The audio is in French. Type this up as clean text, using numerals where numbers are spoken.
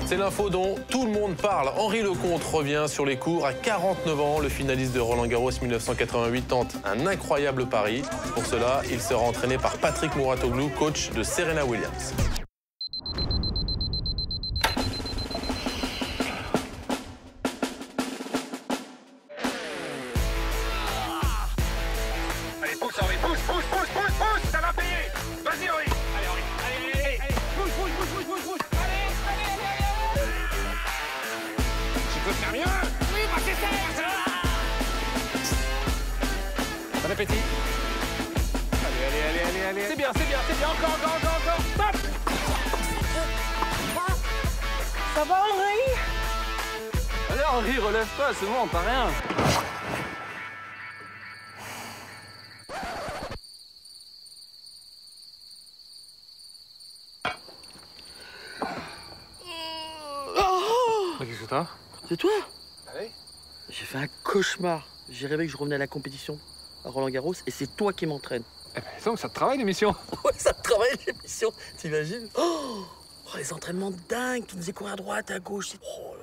C'est l'info dont tout le monde parle. Henri Lecomte revient sur les cours. À 49 ans, le finaliste de Roland-Garros 1988 tente un incroyable pari. Pour cela, il sera entraîné par Patrick Mouratoglou, coach de Serena Williams. Allez, pousse, Henri, pousse, ça va payer. Vas-y, Henri. Allez, Henri, allez, pousse. Allez. Tu peux faire mieux. Oui, bah c'est ça. Bon appétit. Allez. C'est bien, encore. Stop. Ça va, Henri? Allez, Henri, relève-toi, c'est bon, t'as rien. Qu'est-ce que t'as? C'est toi? Allez. J'ai fait un cauchemar. J'ai rêvé que je revenais à la compétition à Roland-Garros et c'est toi qui m'entraînes. Eh ben, donc ça te travaille l'émission. Ouais, ça te travaille l'émission, t'imagines? Oh, les entraînements dingues, tu nous faisais courir à droite, à gauche. Oh